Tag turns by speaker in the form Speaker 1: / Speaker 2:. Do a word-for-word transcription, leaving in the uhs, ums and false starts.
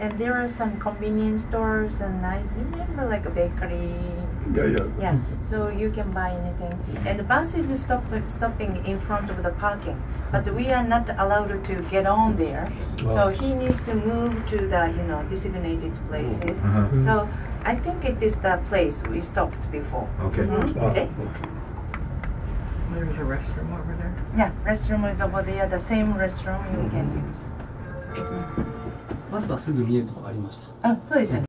Speaker 1: And there are some convenience stores, and I remember like a bakery.
Speaker 2: Yeah, yeah.
Speaker 1: Yeah, so you can buy anything. And the bus is stop, stopping in front of the parking, but we are not allowed to get on there. So he needs to move to the, you know, designated places.
Speaker 3: Uh-huh.
Speaker 1: So I think it is the place we stopped before.
Speaker 3: Okay.
Speaker 1: Mhm.
Speaker 2: Ah,
Speaker 1: Okay.
Speaker 4: There's a restroom over there.
Speaker 1: Yeah, restroom is over there. The same restroom you can use.
Speaker 5: バスはすぐ見えるところありました。
Speaker 1: あ、そうですね。